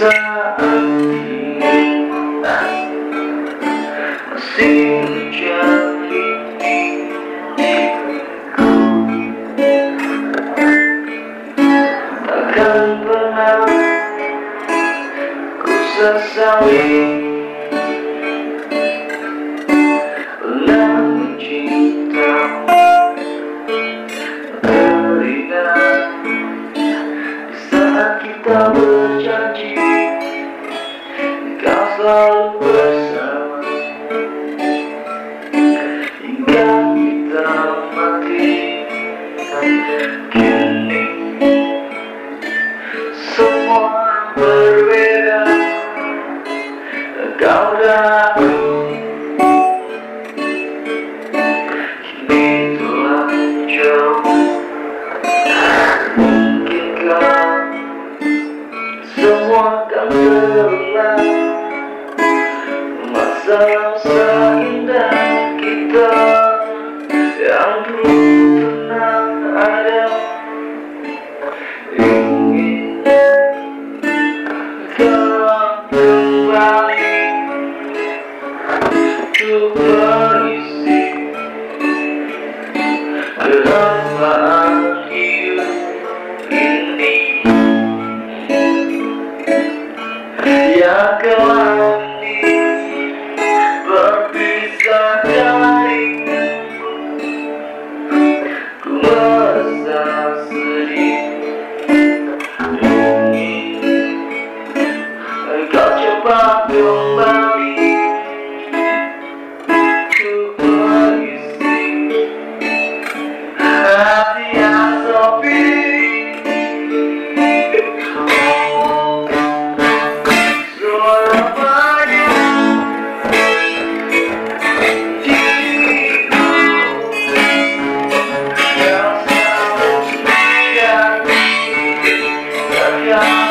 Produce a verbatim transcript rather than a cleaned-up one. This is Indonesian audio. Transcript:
saat ini masih menjadi milikku, takkan pernah ku sesali pernah mencintamu. Teringat di saat kita berjanji kau selalu bersama hingga kita mati. Kini semua berbeda, kau dan aku kini telah jauh. Mungkinkah semua akan terulang, masa-masa indah kita yang dulu pernah ada. Ingin kau kembali untuk berisi kehampaan hidup ini yang kembali berpisah darimu. Ku merasa sedih, ingin kau cepat kembali untuk berisi hati yang sepi. Yeah.